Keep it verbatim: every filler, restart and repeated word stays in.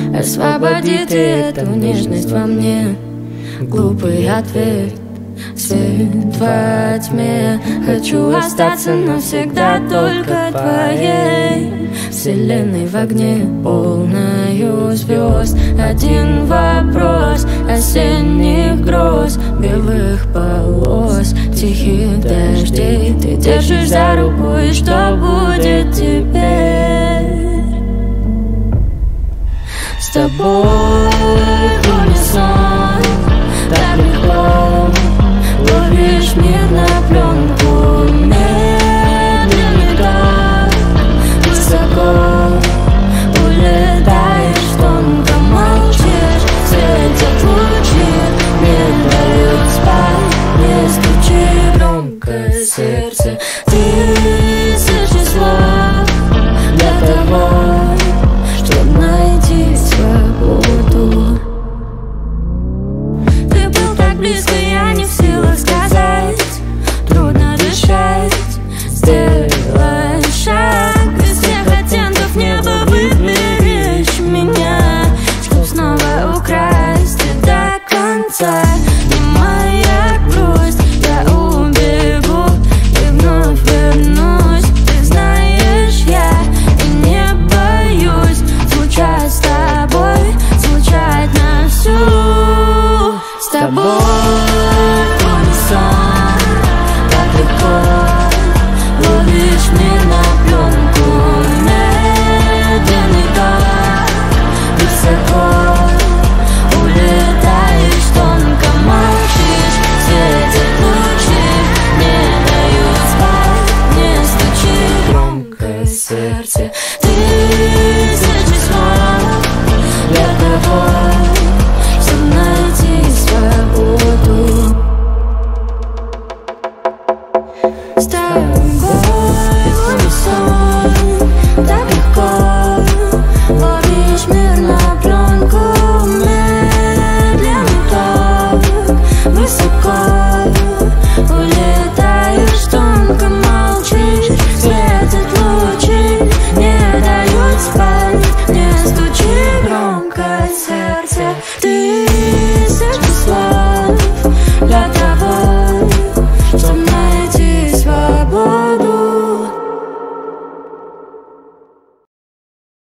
освободите эту нежность во мне. Глупый ответ, свет во тьме. Хочу остаться навсегда только твоей вселенной в огне, полною звезд. Один вопрос осенних гроз, белых полос, тихих дождей. Ты держишь за руку, и что будет теперь с тобой?